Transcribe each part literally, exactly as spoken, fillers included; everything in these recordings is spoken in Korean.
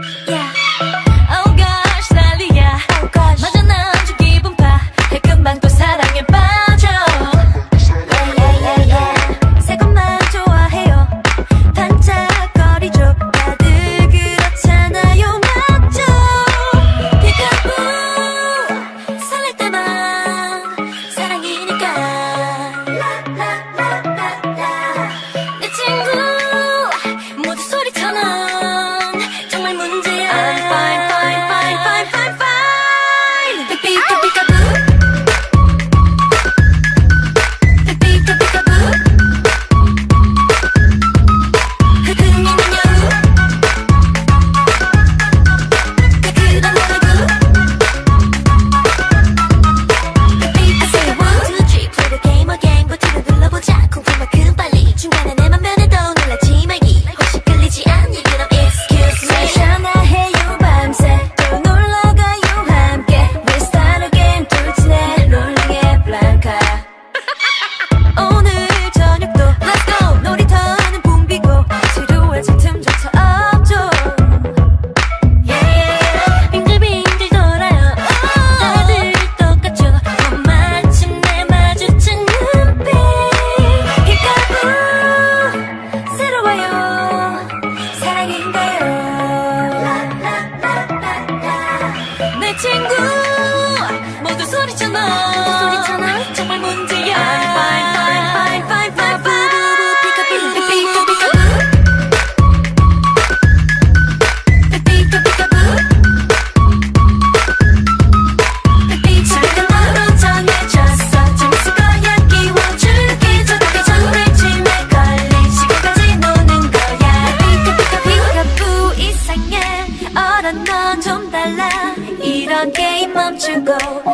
이런 게임 멈추고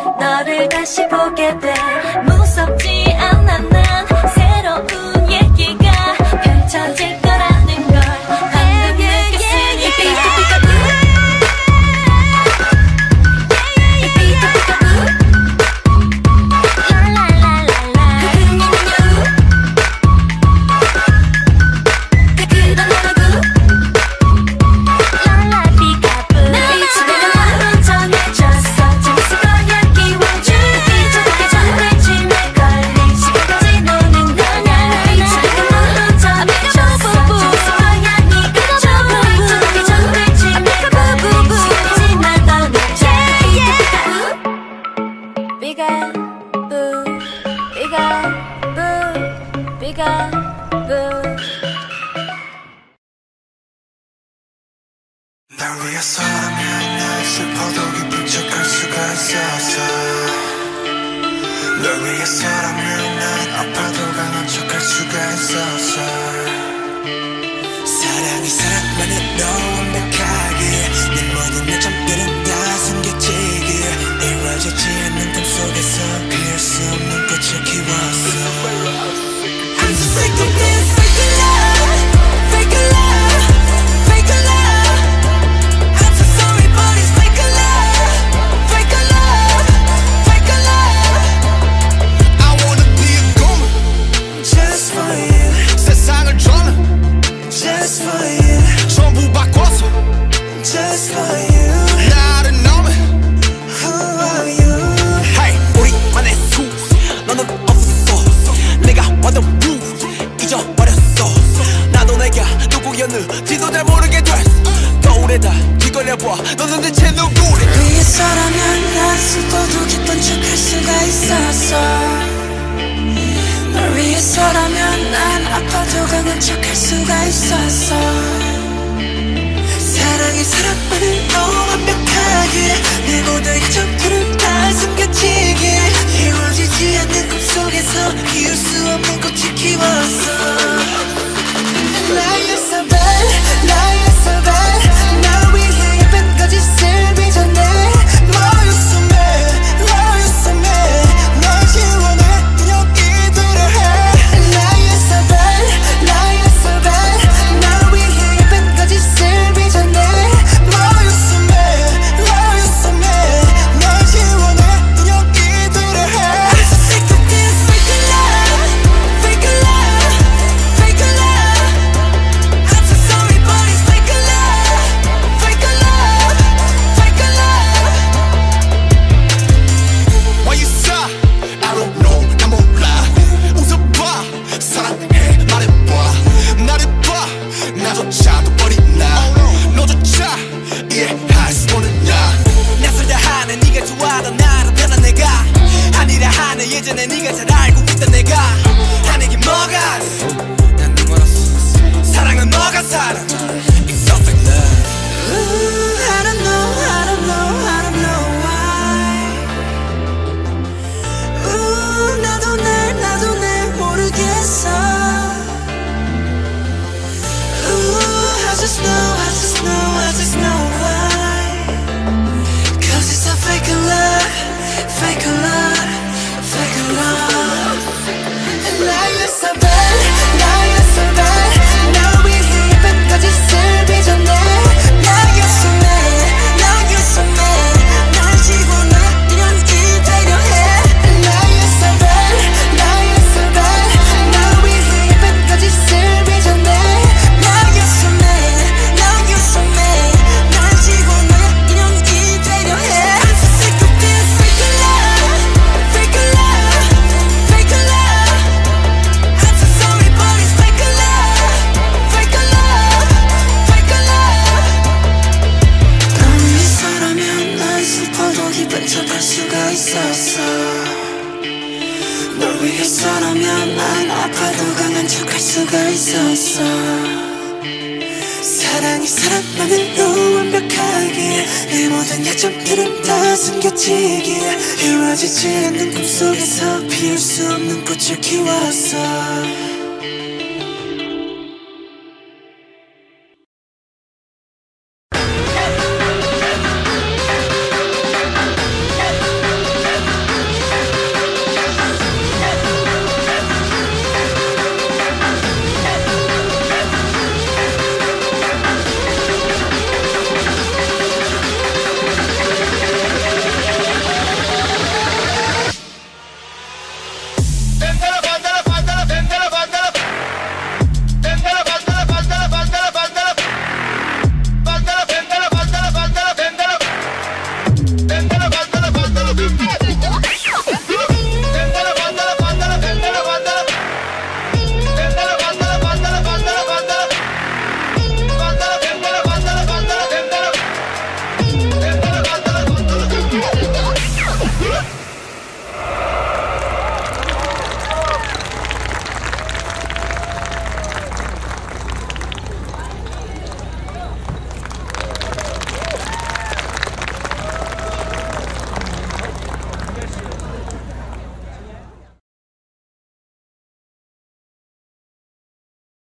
너를 다시 보게 돼. 무섭지 않아 난 새로운 얘기가 펼쳐질 거라는 걸 방금 느꼈으니까. 날 위해서라면 난 슬퍼도 기쁜 척할 수가 있었어. 널 위해서라면 난 아파도 강한 척할 수가 있었어. 사랑이 사랑만으로 완벽하게 내 모든 내 점들은 다 숨겨지게 이루어지지 않는 꿈 속에서 피할 수 없는 꽃을 키웠어. I'm so sick of this fake love, fake love, fake love. I'm so sorry but it's fake love, fake love, fake love. I wanna be a goon just for you. 세상을 drown just for you. 전부 바꿔서 just for you. 나를 넘어 who are you? Hey 우리만의 수 너는 없었어. 내가 왔던 잊어버렸어. 나도 내가 누구였는지도 잘 모르게 됐어. 거울에다 뒤걸려봐 너는 대체 누구래. 위해서라면 난 슬퍼도 기쁜 척할 수가 있었어. 널 위해서라면 난 아파도 강한 척할 수가 있었어. 사랑이 사랑만으로 완벽하게 내 모든 점들은 다 숨겨지게 이루어지지 않는 꿈속에서 이을 수 없는 꽃을 키웠어. Lie you're so bad, lie you're so bad. 날 위해 예쁜 거짓을 빚어내. Lie you're so mad, lie you're so mad. 널 지워내 여기들을 해. Lie you're so bad, lie you're so bad. 날 위해 예쁜 수가 있었어. 사랑이 사랑만으로 완벽하게 내 모든 약점들은 다 숨겨지기에 이루어지지 않는 꿈속에서 피울 수 없는 꽃을 키웠어.